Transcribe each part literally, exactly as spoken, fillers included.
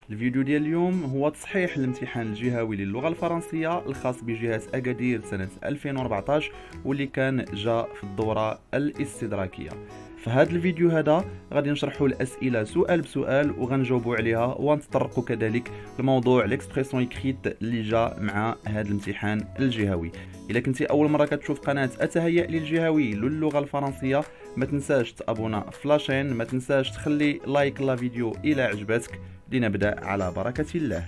الفيديو ديال اليوم هو تصحيح الامتحان الجهوي للغة الفرنسية الخاص بجهة أكادير سنة ألفين وأربعطاش واللي كان جاء في الدورة الاستدراكية. في هذا الفيديو هذا غادي نشرحوا الأسئلة سؤال بسؤال وغنجاوبوا عليها ونتطرقوا كذلك لموضوع ليكسبريسيون اكريت اللي جاء مع هذا الامتحان الجهوي. إلا كنتي أول مرة كتشوف قناة أتهيأ للجهوي للغة الفرنسية ما تنساش تابونا في لاشين، ما تنساش تخلي لايك لا فيديو إلى عجبتك. لنبدأ على بركة الله.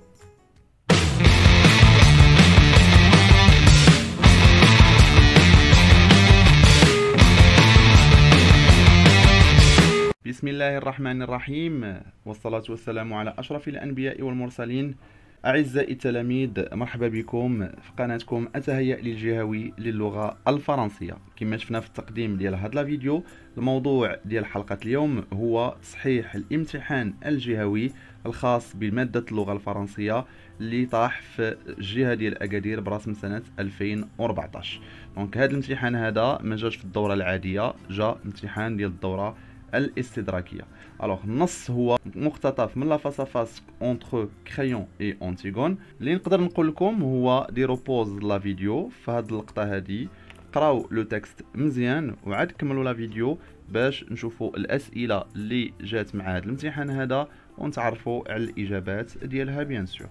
بسم الله الرحمن الرحيم، والصلاة والسلام على أشرف الأنبياء والمرسلين. أعزائي التلاميذ، مرحبا بكم في قناتكم أتهيأ للجهوي للغة الفرنسية. كما شفنا في التقديم ديال هذا الفيديو، الموضوع ديال حلقة اليوم هو تصحيح الامتحان الجهوي الخاص بمادة اللغة الفرنسية اللي طاح في الجهة ديال أكادير برسم سنة ألفين وأربعطاش. دونك هذا الامتحان هذا ما جاش في الدورة العادية، جاء امتحان ديال الدورة الاستدراكية. الوغ النص هو مقتطف من لا فاس ا فاس اونتر كريون اي اونتيغون. اللي نقدر نقول لكم هو ديروا بوز لا فيديو في هذه اللقطة هذه، قراو لو تكست مزيان وعاد كملوا لا فيديو باش نشوفوا الأسئلة اللي جات مع هذا الامتحان هذا ونتعرفوا على الإجابات ديالها بيان سور.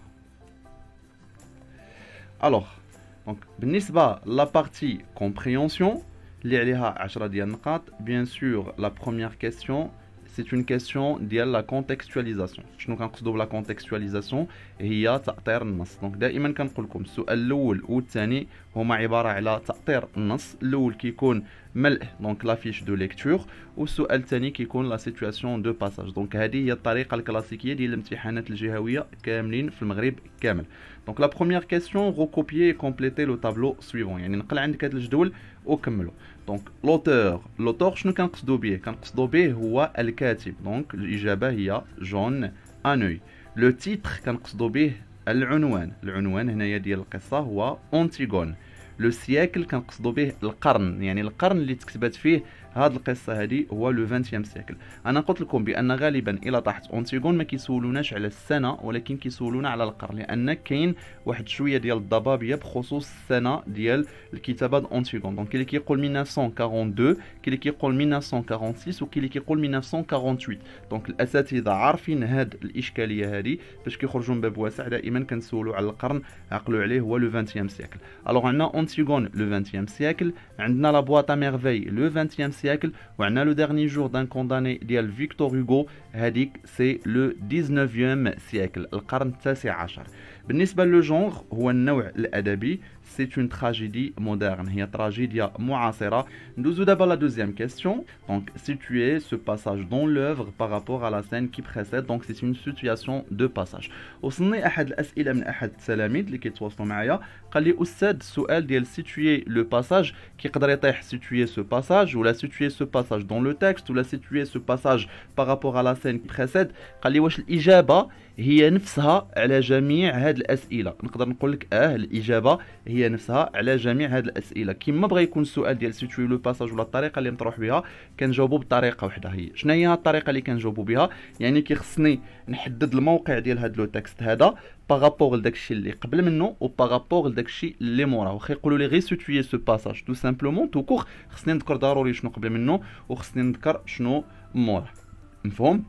الوغ دونك بالنسبة لا بارتي كومبريونسيون اللي عليها عشرة ديال النقاط، بيان سور لا بروميير كيسيون c'est une question ديال لا كونتكستواليزاسيون. شنو كنقصدوا بلا كونتكستواليزاسيون؟ هي تأطير النص. دونك دائما كنقول لكم السؤال الاول والثاني هما عباره على تأطير النص. الاول كيكون ملء دونك لا فيش دو ليكتور، والسؤال الثاني كيكون لا سيتوياسيون دو باساج. دونك هذه هي الطريقه الكلاسيكيه ديال الامتحانات الجهويه كاملين في المغرب كامل. دونك لا بروميير كيسيون ريكوبيي كومبليتي لو تابلو سويفون، يعني نقل عندك هذا الجدول وكملوا. دونك لوتور لوتور شنو كنقصدوا به؟ كنقصدوا به هو الكاتب. دونك الاجابه هي جون انوي. لو تيتر كنقصدوا به العنوان. العنوان هنايا ديال القصه هو اونتيغون. لو سياكل كنقصدوا به القرن، يعني القرن اللي تكتبت فيه هاد القصه هذه هو لو عشرين سيكل. انا قلت لكم بان غالبا الى طاحت اونتيغون ما كيسولوناش على السنه ولكن كيسولونا على القرن، لان كاين واحد شويه ديال الضبابيه بخصوص السنه ديال الكتابه اونتيغون. دونك اللي كيقول ألف وتسعمائة وأربعة وأربعين، كاين اللي كيقول ألف وتسعمائة وستة وستين، وكاين اللي كيقول ألف وتسعمائة وثمانية وثمانين. دونك الاساتذه عارفين هاد الاشكاليه هذه، باش كيخرجوا من باب واسع دائما كنسولوا على القرن، عقلوا عليه هو لو عشرين سيكل. الوغ عندنا اونتيغون لو عشرين سيكل، عندنا لا بواط ا ميرفي لو عشرين سيكل، وعندنا لو ديرني جور دان كونداني ديال فيكتور هوغو، هذيك سي لو ديزنوفيام سيكل، القرن التاسع عشر. بالنسبه لو جونغ هو النوع الادبي، سي اون تراجيدي مودرن، هي تراجيديا معاصره. ندوزو دابا لا دوزيام كيسيون. دونك situer ce passage dans l'œuvre par rapport à la scène qui précède. donc c'est une situation de passage. وصلني احد الاسئله من احد التلاميذ اللي كيتواصلوا معايا، قال لي استاذ السؤال ديال situer le passage كيقدر يطيح situer ce passage ولا situer ce passage dans le texte ولا situer ce passage par rapport à la scène qui précède. قال لي واش الاجابه هي نفسها على جميع هاد الاسئله؟ نقدر نقول لك اه الاجابه هي نفسها على جميع هاد الاسئله. كيما بغى يكون السؤال ديال سيتوي لو باساج ولا الطريقه اللي مطروح بها كنجاوبوا بطريقه واحده. هي شنو هي الطريقه اللي كنجاوبوا بها؟ يعني كيخصني نحدد الموقع ديال هاد لو تكست هذا بارابور لداكشي اللي قبل منه و بارابور لداكشي اللي موراه. واخا يقولوا لي غير سيتوي سو باساج تو سامبلومون تو كور، خصني نذكر ضروري شنو قبل منه وخصني نذكر شنو موراه. مفهوم؟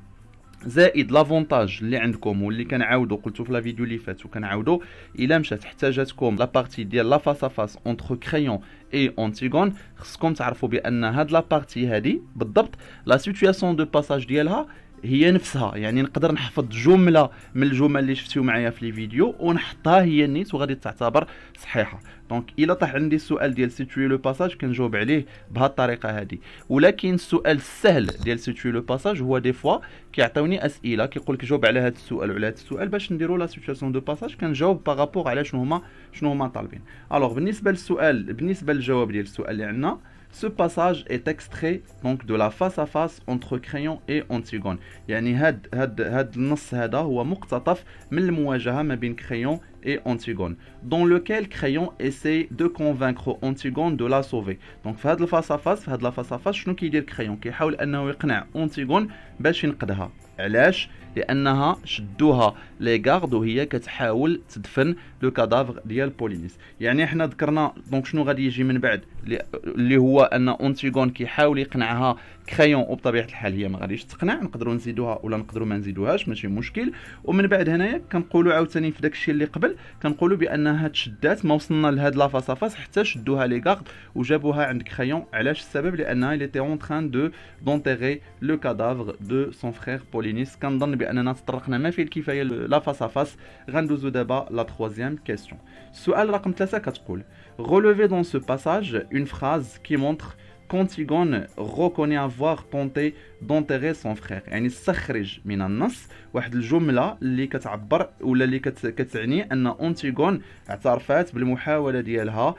زائد لافونتاج اللي عندكم واللي كنعاودو قلتو في لا فيديو اللي فات وكنعاودو، الا مشات احتاجتكم لا بارتي ديال لا فاس ا فاس اونتر كريون اي اونتيغون، خصكم تعرفوا بان هاد لا بارتي هادي بالضبط لا سيتوياسيون دو باساج ديالها هي نفسها. يعني نقدر نحفظ جمله من الجمل اللي شفتيو معايا في لي فيديو ونحطها هي نيت وغادي تعتبر صحيحه. دونك الا طاح عندي السؤال ديال سيتوي لو باساج كنجاوب عليه بهاد الطريقه هادي. ولكن السؤال السهل ديال سيتوي لو باساج هو دي فوا كيعطيوني اسئله كيقول لك جاوب على هذا السؤال وعلى هذا السؤال باش نديروا لا سيتوياسيون دو باساج، كنجاوب بارابور على شنو هما شنو هما طالبين. الوغ بالنسبه للسؤال، بالنسبه للجواب ديال السؤال اللي عندنا، ce passage est extrait donc de la face à face entre Crayon et Antigone. يعني هاد هاد هاد النص هذا هو مقتطف من المواجهة ما بين Crayon et Antigone, dans lequel Crayon essaie de convaincre Antigone de la sauver. Donc في هاد الفاس فاس في هاد الفاس فاس شنو كيدير Crayon؟ كيحاول انه يقنع Antigone باش ينقذها. علاش؟ لانها شدوها لي غارد وهي كتحاول تدفن لو كادافر ديال بولينيس. يعني حنا ذكرنا دونك شنو غادي يجي من بعد اللي هو ان اونتيغون كيحاول يقنعها كريون، وبطبيعه الحال هي ما غاديش تقنع، نقدروا نزيدوها ولا نقدروا ما نزيدوهاش ماشي مشكل. ومن بعد هنايا كنقولوا عاوتاني في داكشي اللي قبل كنقولوا بانها تشدات، ما وصلنا لهاد لا فاس فاس حتى شدوها لي غارد وجابوها عند كريون. علاش السبب؟ لانها il était en train de d'enterrer le cadavre de son frère Polynice. كنظن باننا تطرقنا ما فيه الكفايه لا فاس فاس. غندوزو دابا لا troisième question. السؤال رقم ثلاثة كتقول relevez dans ce passage une phrase qui montre qu'Antigone reconnaît avoir tenté d'enterrer son frère. يعني استخرج من النص واحد الجمله اللي كتعبر ولا اللي كت... كتعني ان اونتيغون اعترفات بالمحاوله ديالها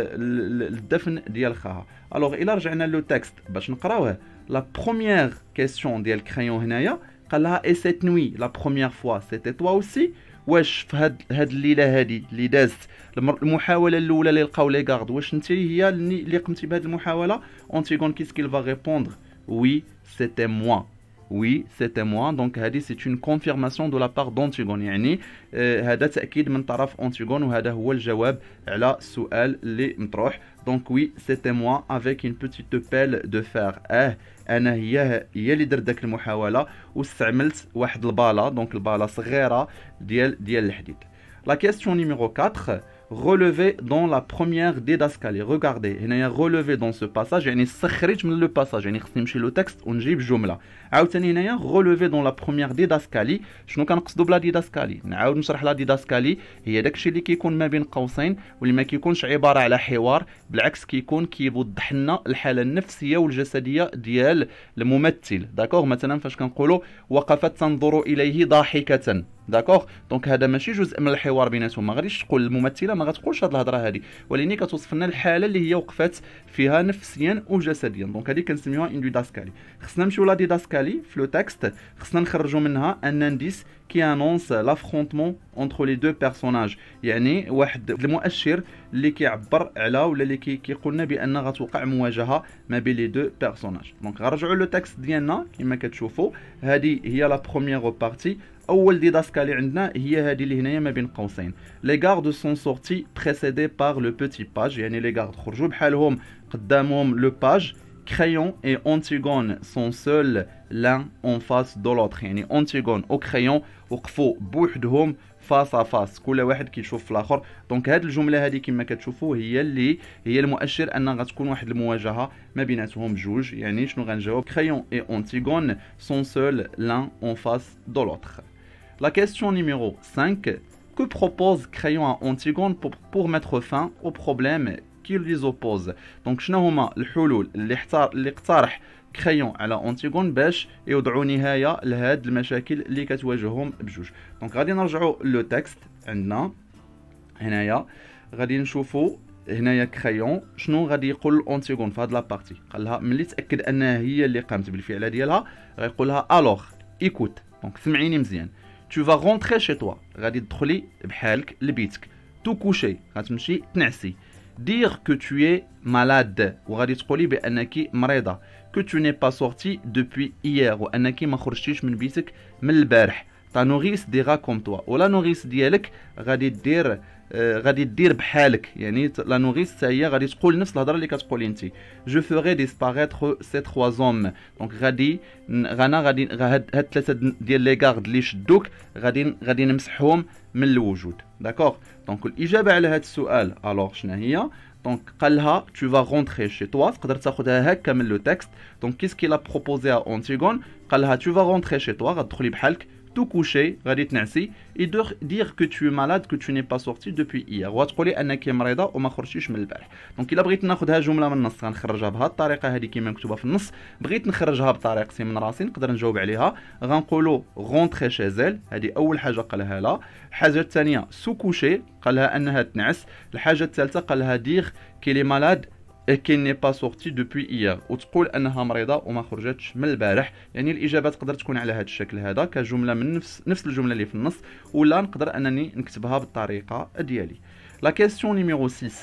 الدفن ديال خاها. الوغ الا رجعنا لو تكست باش نقراوه، لا بروميير كيسيون ديال كريون هنايا قال لها اي سيت نوي لا بروميير فوا سيتي توا اوسي. واش في هاد هاد الليله هادي اللي دازت المحاوله الاولى اللي لقاو لي غارد واش انت هي اللي قمتي بهاد المحاوله؟ اونتيغون كيس كيل فا ريبوندر وي سيتي موا. وي سيتي موا. دونك هادي سي اون كونفيرماسيون دو لا بار دونتيغون، يعني آه هذا تاكيد من طرف اونتيغون وهذا هو الجواب على السؤال اللي مطروح. دونك وي سيتي موا افيك اون بوتيت بيل دو فير. اه انا هي هي اللي درت داك المحاوله واستعملت واحد الباله، دونك الباله صغيره ديال ديال الحديد. لا كيسيون نيميرو أربعة relever dans la première didascalie. Regardez هنايا relever dans ce passage يعني استخرج من لو باساج، يعني خصني نمشي لو تكست ونجيب جمله. عاوتاني هنايا relever dans la première didascalie. شنو كنقصدوا بلا ديداسكالي؟ نعاود نشرح لا ديداسكالي هي داكشي اللي كيكون ما بين قوسين واللي ما كيكونش عباره على حوار، بالعكس كيكون كيوضح لنا الحاله النفسيه والجسديه ديال الممثل. داكوغ مثلا فاش كنقولوا وقفت تنظر اليه ضاحكه، داكوغ دونك هذا ماشي جزء من الحوار بيناتهم، ما غاديش تقول الممثله ما غتقولش هذه الهضره هذه، ولكن كتوصف لنا الحاله اللي هي وقفات فيها نفسيا وجسديا. دونك هذه كنسميوها اون ديداسكالي. خصنا نمشيو لا ديداسكالي في لو تكست، خصنا نخرجوا منها ان انديس كي انونس لافرونتمون اونتر لي دو بيرسوناج، يعني واحد المؤشر اللي كيعبر على ولا اللي كيقول لنا بان غتوقع مواجهه ما بين لي دو بيرسوناج. دونك غنرجعوا لو تكست ديالنا كما كتشوفوا، هذه هي لا بروميير بارتي. اول ديداسكالي عندنا هي هذه اللي هنايا ما بين قوسين. لي غارد سون سورتي بريسيدي بار لو بوتي باج، يعني لي غارد خرجوا بحالهم قدامهم لو باج. Crayon et Antigone sont seuls l'un en face de l'autre، يعني Antigone و Crayon وقفوا بوحدهم فاس ا فاس، كل واحد كيشوف في الاخر. دونك هاد الجمله هذه كما كتشوفوا هي اللي هي المؤشر ان غتكون واحد المواجهه ما بيناتهم بجوج. يعني شنو غنجاوب؟ Crayon et Antigone sont seuls l'un en face de l'autre. La question numéro cinq. Que propose Crayon à Antigone pour, pour mettre fin au problème qui les oppose؟ دونك شنو هما الحلول اللي اختار اللي اقترح كريون على اونتيغون باش يوضعوا نهايه لهاد المشاكل اللي كتواجههم بجوج؟ دونك غادي نرجعوا لو تكست عندنا هنايا، غادي نشوفوا هنايا كريون شنو غادي يقول اونتيغون في هاد لابارتي. قال لها ملي تاكد انها هي اللي قامت بالفعله ديالها غيقول لها الوغ ايكوت، دونك سمعيني مزيان، tu vas rentrer chez toi، غادي تدخلي بحالك لبيتك، تو كوشي غتمشي تنعسي، dire que tu es malade وغادي تقولي بانك مريضه، que tu n'es pas sorti depuis hier وانك ما خرجتيش من بيتك من البارح. ta nourrice dira comme toi، ولا نوريس ديالك غادي دير آه غادي دير بحالك، يعني لا نوريس هي غادي تقول نفس الهضره اللي كتقولي انت. je ferai disparaître ces trois hommes، دونك غادي غانا غادي هاد الثلاثه ديال لي غارد اللي شدوك غادي غادي نمسحهم من الوجود. داكوغ دونك الاجابه على هذا السؤال الوغ شنو هي؟ دونك قال لها tu vas rentrer chez toi، تقدر تاخذها هكا من لو تكست. دونك كيس كي لا بروبوزي ا اونتيغون؟ قال لها tu vas rentrer chez toi، غتدخلي بحالك، تو كوشي غادي تنعسي، et dire que tu es malade que tu n'es pas sorti depuis hier، وتقولي انك مريضه وما خرجتيش من البارح. دونك الا بغيت ناخذها جمله من النص غنخرجها بهذه الطريقه هذه كما مكتوبه في النص. بغيت نخرجها بطريقتي من راسي نقدر نجاوب عليها، غنقولوا رونتري شي زيل، هذه اول حاجه قالها لها. الحاجه الثانيه سو كوشي قال لها انها تنعس. الحاجه الثالثه قال لها دير كيلي مالاد et qu'elle n'est pas sortie depuis hier، وتقول انها مريضه وما خرجتش من البارح. يعني الاجابه تقدر تكون على هذا الشكل هذا كجمله من نفس نفس الجمله اللي في النص، ولا نقدر انني نكتبها بالطريقه ديالي. لا كيسيون نيميرو ستة.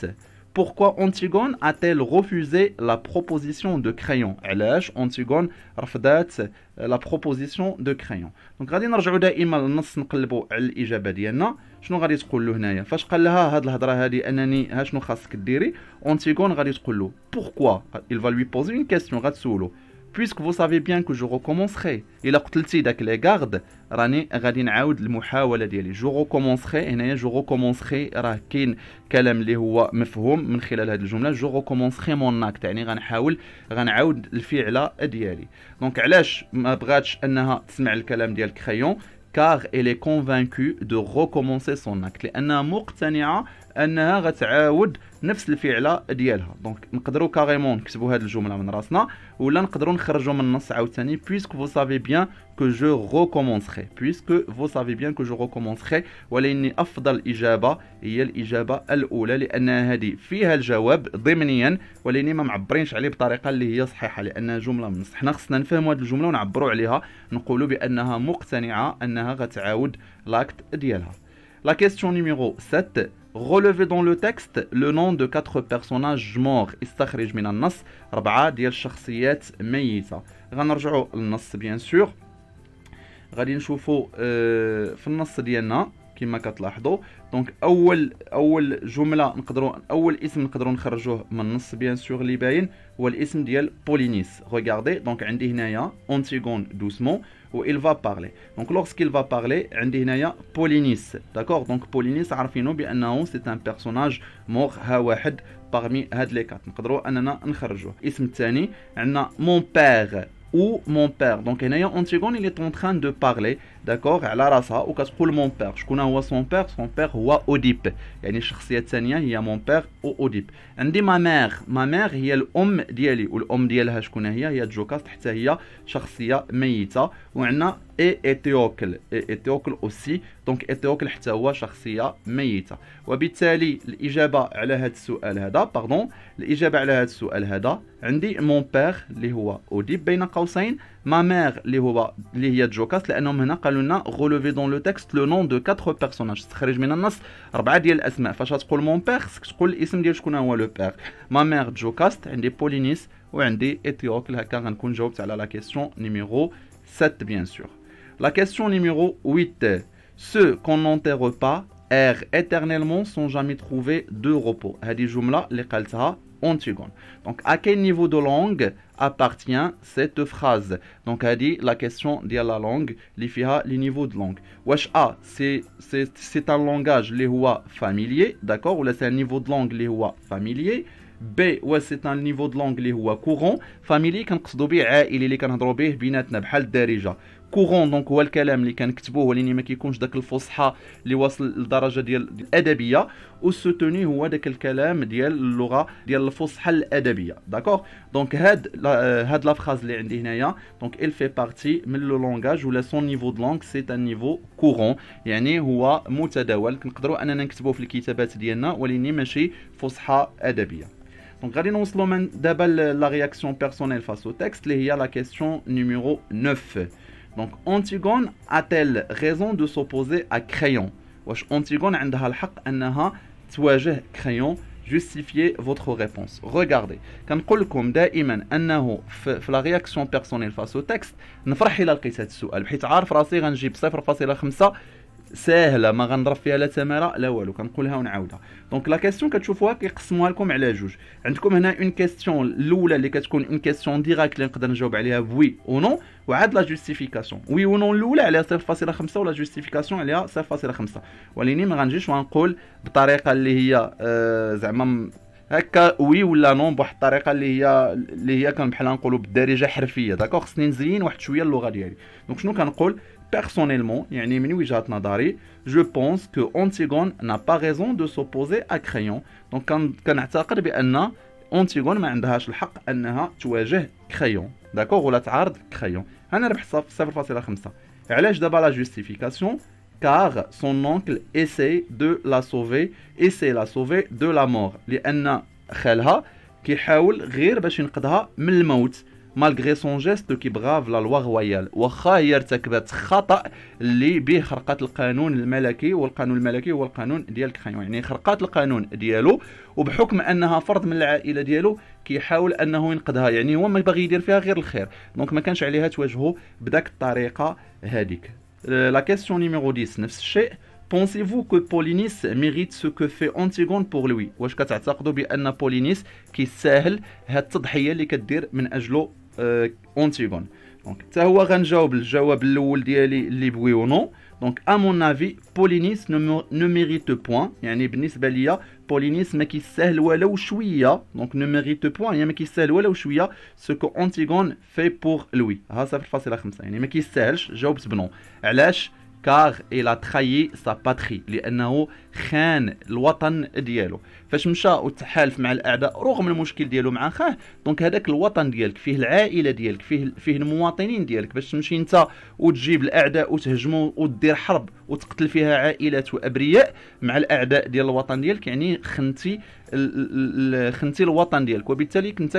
pourquoi Antigone a-t-elle refusé la proposition de crayon? علاش Antigone رفضت la proposition de crayon. دونك غادي نرجعوا دائما للنص نقلبوا على الاجابه ديالنا. شنو غادي تقول له هنايا فاش قال لها هاد الهضره هادي انني ها شنو خاصك ديري؟ Antigone غادي تقول له pourquoi. Il va lui poser une question غتسولو puisque vous savez bien que je recommencerai. إلا قتلتي داك لي غارد راني غادي نعاود المحاوله ديالي. جو ريكومونسخي هنايا جو ريكومونسخي راه كاين كلام اللي هو مفهوم من خلال هذه الجمله. جو ريكومونسخي مون اكت يعني غنحاول غنعاود الفعله ديالي. دونك علاش ما بغاتش انها تسمع الكلام ديال كريون؟ car elle est convaincue de recommencer son acte لانها مقتنعه انها غتعاود نفس الفعله ديالها. دونك نقدروا كاريمون نكتبوا هذه الجمله من راسنا ولا نقدروا نخرجوا من النص عاوتاني puisque vous savez bien que je recommencerai puisque vous savez bien que je recommencerai. ولكن افضل اجابه هي الاجابه الاولى لان هذه فيها الجواب ضمنيا ولكن ما معبرينش عليه بطريقه اللي هي صحيحه لانها جمله من النص. حنا خصنا نفهموا هذه الجمله ونعبروا عليها نقولوا بانها مقتنعه انها غتعاود لاكت ديالها. La question numéro sept. Relevez dans le texte le nom de quatre personnages morts. استخرج من النص أربعة ديال الشخصيات ميتة. غنرجعوا للنص بيان سور. غادي نشوفوا اه في النص ديالنا كما كتلاحظوا. دونك اول اول جمله نقدروا اول اسم نقدروا نخرجوه من النص بيان سور اللي باين هو الاسم ديال بولينيس. ريغاردي دونك عندي هنايا Antigone doucement و il va parler. Donc lorsqu'il va parler عندي هنايا بولينيس. داكور دونك بولينيس عارفينه بانه سي ان بيرسوناج مور ها واحد parmi هاد لي كات نقدروا اننا نخرجوه. الاسم الثاني عندنا مون بير ou mon père. Donc هنايا Antigone il est en train de parler d'accord على راسها وكتقول mon père. شكون هو son père؟ son père هو أوديب. يعني الشخصية الثانية هي mon père و أوديب. عندي ما مير. ما مير هي الأم ديالي والأم ديالها شكون هي؟ هي جوكاست حتى هي شخصية ميتة. وعندنا اي إتيوكل. اي إتيوكل أوسي. دونك إتيوكل حتى هو شخصية ميتة. وبالتالي الإجابة على هذا السؤال هذا باردون الإجابة على هذا السؤال هذا عندي mon père اللي هو أوديب بين قوسين ما مير اللي هو اللي هي جوكاست لانهم هنا قالوا لنا relever dans le texte le nom de quatre personnages. تخرج من النص اربعه ديال الاسماء. فاش تقول مون بير خصك تقول الاسم ديال شكون هو لو بير. ما مير جوكاست عندي بولينيس وعندي إتيوكل. هكا غنكون جاوبت على لا كيسيون نيميرو sept bien sûr. La question numéro huit. Ceux qu'on n'enterre pas errent éternellement sans jamais trouver de repos. هذه جمله اللي قالتها Antigone. Donc à quel niveau de langue appartient cette phrase? Donc a dit la question de la langue li fiha les niveaux de langue. Wesh A c'est c'est c'est un langage li huwa familier, d'accord, ou là c'est un niveau de langue li huwa familier. B ouais c'est un niveau de langue li huwa courant. Familier كنقصدوا به عائلي اللي كنهضروا به بيناتنا بحال الدارجه. كورون دونك هو الكلام اللي كنكتبوه ولكن ما كيكونش داك الفصحى اللي واصل للدرجه ديال الادبيه. والسوتوني هو داك الكلام ديال اللغه ديال الفصحى الادبيه. داكوغ دونك هاد هاد لا فراز اللي عندي هنايا دونك il fait partie من لو لونغاج ولا سون نيفو دو لونغ سي ان نيفو كورون يعني هو متداول. كنقدروا اننا نكتبوه في الكتابات ديالنا ولكن ماشي فصحى ادبيه. دونك غادي نوصلوا من دابا لا رياكسيون بيرسونيل فاس او تكست اللي هي لا كيسيون نيميرو neuf. Donc Antigone a-t-elle raison de s'opposer à Crayon? واش Antigone عندها الحق انها تواجه Crayon? Justifiez votre réponse. Regardez. كنقول لكم دائما انه في, في لا رياكسيون بيرسونيل فاس او تكست نفرح الى لقيت هذا السؤال بحيث عارف راسي غنجيب صفر فاصلة خمسة ساهله ما غنضرب فيها لا تماره لا والو. كنقولها ونعاودها. دونك لا كيسيون كتشوفوها كيقسموها لكم على جوج. عندكم هنا اون كيسيون الاولى اللي كتكون اون كيسيون ديراكت اللي نقدر نجاوب عليها بوي او نو وعاد لا جوستيفيكاسيون. وي او نو الاولى عليها صفر فاصلة خمسة ولا جوستيفيكاسيون عليها صفر فاصلة خمسة. ولكن ما غنجيش ونقول بطريقه اللي هي آه زعما هكا وي ولا نون بواحد الطريقه اللي هي اللي هي كان بحال نقولوا بالدارجه حرفيه. داكوغ خصني نزين واحد شويه اللغه ديالي. دونك شنو كنقول personnellement يعني من وجهة نظري je pense que Antigone n'a pas raison de s'opposer à Crayon. دونك كنعتقد بان Antigone ما عندهاش الحق انها تواجه كريون. داكوغ ولا تعارض كريون. انا ربحت صفر فاصلة خمسة. علاش دابا لا جوستيفيكاسيون؟ car son oncle essaie de la sauver essaie la sauver de la mort لان خالها كيحاول غير باش ينقذها من الموت. malgré son geste qui brave la loi royale. واخا هي ارتكبت خطأ اللي به خرقت القانون الملكي، والقانون الملكي هو القانون ديال كخايون، يعني خرقات القانون ديالو، وبحكم انها فرد من العائله ديالو كيحاول انه ينقذها، يعني هو ما باغي يدير فيها غير الخير، دونك ما كانش عليها تواجهه بداك الطريقه هذيك. لا كيسيون نيميرو عشرة نفس الشيء. Pensez-vous que Polynice mérite ce que fait Antigone pour lui؟ واش كتعتقدوا بان بولينيس كيستاهل هاد التضحيه اللي كدير من اجله اونتيغون؟ دونك حتى هو غنجاوب الجواب الاول ديالي اللي بوي ونو. دونك ا مون افي بولينيس نو ميريت بوين، يعني بالنسبه ليا بولينيس ما كيستاهل ولو شويه، دونك نو ميريت بوين يعني ما كيستاهل ولو شويه سو كو اونتيغون في بور لوي، ها صفر فاصلة خمسة، يعني ما كيستاهلش. جاوبت بنو. علاش؟ كار il a trahi sa patrie، لانه خان الوطن ديالو فاش مشى وتحالف مع الاعداء رغم المشكل ديالو مع خاه. دونك هذاك الوطن ديالك فيه العائله ديالك، فيه فيه المواطنين ديالك، باش تمشي انت وتجيب الاعداء وتهجموا ودير حرب وتقتل فيها عائلات وابرياء مع الاعداء ديال الوطن ديالك، يعني خنتي خنتي الوطن ديالك، وبالتالي كنت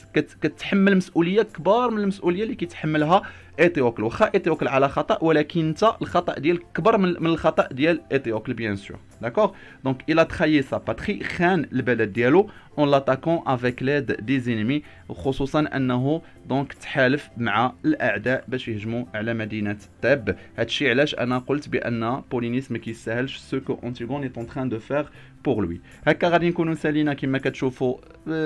كتحمل مسؤوليه كبار من المسؤوليه اللي كيتحملها ايتيوكل. واخا ايتيوكل على خطا، ولكن انت الخطا ديالك كبر من الخطا ديال ايتيوكل بيان سور. داكوغ دونك il a trahi sa patrie، خان البلد ديالو اون لاتاكون افيك ليد دي زينيمي، وخصوصا انه دونك تحالف مع الاعداء باش يهجموا على مدينه تاب. هادشي علاش انا قلت بان بولينيس ما كيستاهلش سو كو اونتيغون اي طون تران دو فير بور لوي. هكا غادي نكونوا سالينا كما كتشوفوا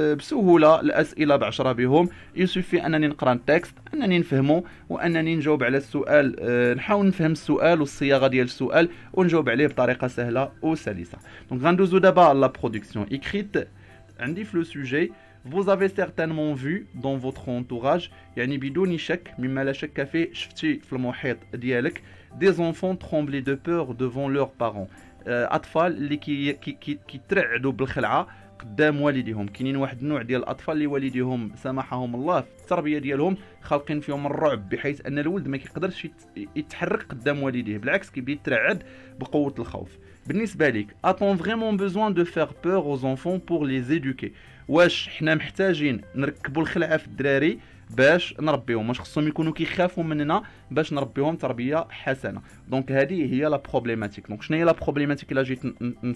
بسهوله الاسئله بعشرة بهم. يسوفي انني نقرا التكست، انني نفهمه، وانني نجاوب على السؤال، نحاول نفهم السؤال والصياغه ديال السؤال ونجاوب عليه بطريقه سهله وسلسه. دونك غندوزو دابا لا برودكسيون ايكريت. عندي في لو سوجي vous avez certainement vu dans votre entourage، يعني بدون شك مما لا شك فيه شفتي في المحيط ديالك des enfants trembler de peur devant leurs parents، اطفال اللي كي كي كيترعدوا بالخلعه قدام والديهم. كاينين واحد النوع ديال الاطفال اللي والديهم سامحهم الله في التربيه ديالهم خالقين فيهم الرعب، بحيث ان الولد ما كيقدرش يتحرك قدام والديه، بالعكس كيبدا يترعد بقوه الخوف. بالنسبه ليك a-t-on vraiment besoin de faire peur aux enfants pour les éduquer؟ واش حنا محتاجين نركبوا الخلعه في الدراري باش نربيهم؟ واش خصهم يكونوا كيخافوا مننا باش نربيهم تربيه حسنه؟ دونك هذه هي لا بروبليماتيك. دونك شنو هي لا بروبليماتيك اللي جيت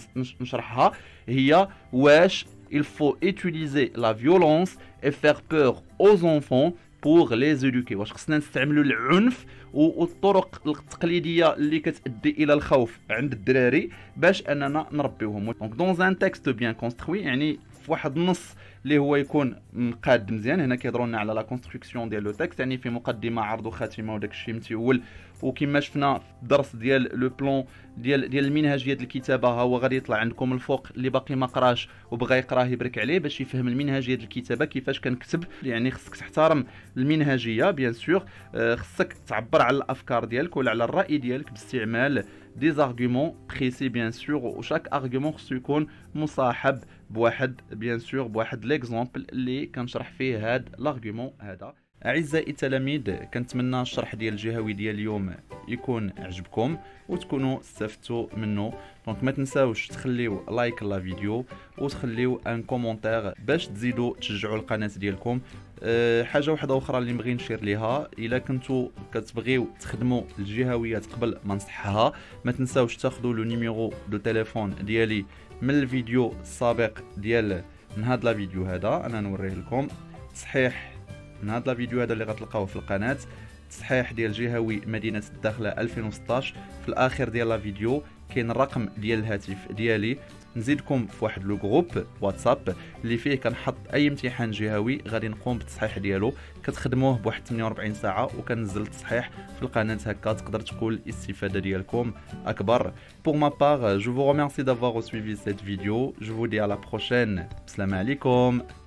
نشرحها؟ هي واش il faut utiliser la violence et faire peur aux enfants pour les éduquer. واش خصنا نستعملوا العنف والطرق التقليديه اللي كتؤدي الى الخوف عند الدراري باش اننا نربيوهم؟ دونك دون ان تكست بيان كونستروي، يعني في واحد النص اللي هو يكون مقاد مزيان. هنا كيهضروا لنا على لا كونستركسيون ديال لو تكست، يعني في مقدمه عرض وخاتمه وداك الشيء متول. وكما شفنا في الدرس ديال لو بلون ديال ديال المنهجيه ديال الكتابه، ها هو غادي يطلع عندكم الفوق. اللي باقي ما قراش وبغى يقراه يبرك عليه باش يفهم المنهجيه ديال الكتابه كيفاش كنكتب. يعني خصك تحترم المنهجيه بيان سور، خصك تعبر على الافكار ديالك ولا على الراي ديالك باستعمال دي زارغومون بريسي بيان سور، وشاك ارغومون خصو يكون مصاحب بواحد بيان سور بواحد ليكزامبل اللي كنشرح فيه هاد لارغومون هذا. اعزائي التلاميذ، كنتمنى الشرح ديال الجهوي ديال اليوم يكون عجبكم وتكونوا استفدتوا منه. دونك ما تنساوش تخليو لايك لا فيديو وتخليو ان كومونتير باش تزيدوا تشجعوا القناه ديالكم. أه حاجه واحده اخرى اللي نبغي نشير ليها، الا كنتو كتبغيو تخدموا الجهويات قبل ما نصحها، ما تنساوش تاخذوا لو نيميرو دو تليفون ديالي من الفيديو السابق ديال من هاد لا فيديو هذا. انا نوريه لكم تصحيح من هاد لا فيديو هذا اللي غتلقاوه في القناه، تصحيح ديال جهوي مدينه الداخله ألفين وستطاش. في الاخر ديال لا فيديو كاين الرقم ديال الهاتف ديالي، نزيدكم في واحد لو جروب واتساب اللي فيه كنحط اي امتحان جهوي غادي نقوم بالتصحيح ديالو. كتخدموه بواحد ثمانية وأربعين ساعه وكنزل التصحيح في القناه، هكا تقدر تكون الاستفاده ديالكم اكبر. Pour ma part, je vous remercie d'avoir suivi cette vidéo. Je vous dis à la prochaine. Salam alaikum.